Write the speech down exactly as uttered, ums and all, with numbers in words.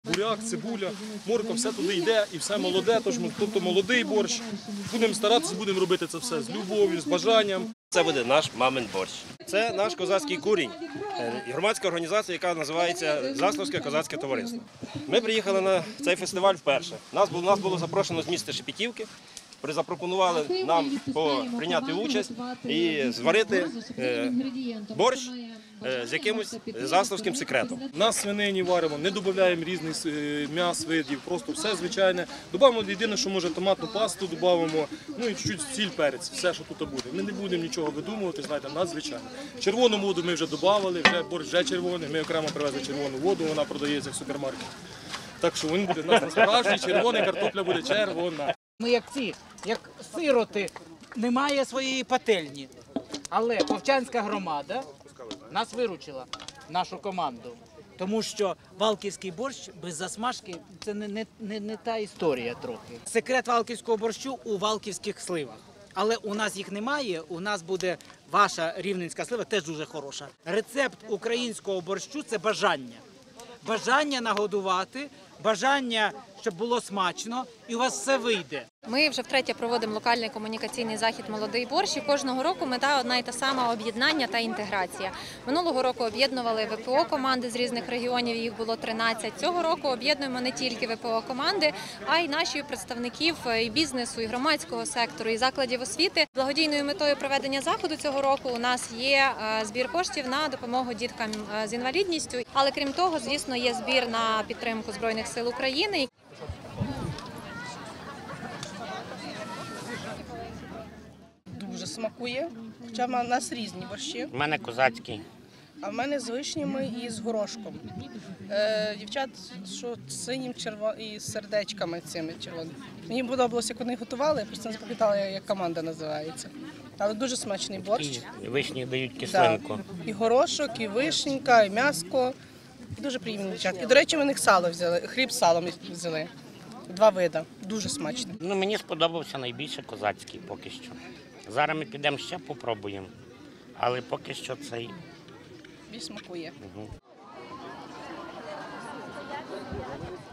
Буряк, цибуля, морква, все туди йде і все молоде, тож, тобто молодий борщ. Будемо старатися, будемо робити це все з любов'ю, з бажанням. Це буде наш мамин борщ. Це наш козацький курінь, громадська організація, яка називається Заславське козацьке товариство. Ми приїхали на цей фестиваль вперше. Нас було, нас було запрошено з міста Шепетівки. Запропонували нам прийняти участь і зварити е, борщ е, з якимось заславським секретом. На свинині варимо, не додаємо різних е, м'яс, видів, просто все звичайне. Додаємо єдине, що може томатну пасту, додаємо, ну і чуть-чуть сіль, перець, все, що тут буде. Ми не будемо нічого видумувати, знаєте, надзвичайно. Червону воду ми вже додавали, вже борщ вже червоний, ми окремо привезли червону воду, вона продається в супермаркеті. Так що він буде у нас справжній, червоний, картопля буде червона. Ми як ці, як сироти, немає своєї пательні. Але Вовчанська громада нас виручила, нашу команду. Тому що валківський борщ без засмажки – це не, не, не, не та історія трохи. Секрет валківського борщу у валківських сливах. Але у нас їх немає, у нас буде ваша рівненська слива, теж дуже хороша. Рецепт українського борщу – це бажання. Бажання нагодувати, бажання, щоб було смачно, і у вас все вийде. Ми вже втретє проводимо локальний комунікаційний захід «Молодий борщ». І кожного року мета одна і та сама – об'єднання та інтеграція. Минулого року об'єднували ве пе о-команди з різних регіонів, їх було тринадцять. Цього року об'єднуємо не тільки ве пе о-команди, а й наші представників і бізнесу, і громадського сектору, і закладів освіти. Благодійною метою проведення заходу цього року у нас є збір коштів на допомогу діткам з інвалідністю. Але крім того, звісно, є збір на підтримку Збройних сил України. Дуже смакує, хоча в нас різні борщі. У мене козацький. А в мене з вишнями і з горошком. Е, дівчат, що синім черво... і з сердечками цими червоними. Мені подобалося, як вони готували, я просто не запам'ятала, як команда називається. Але дуже смачний борщ. І вишні дають кислинку. Да. І горошок, і вишенька, і м'яско. І дуже приємні дівчатки. І, до речі, ми них сало взяли, хліб з салом взяли. Два види. Дуже смачно. Ну, мені сподобався найбільше козацький поки що. Зараз ми підемо ще попробуємо, але поки що цей. Більш смакує. Угу.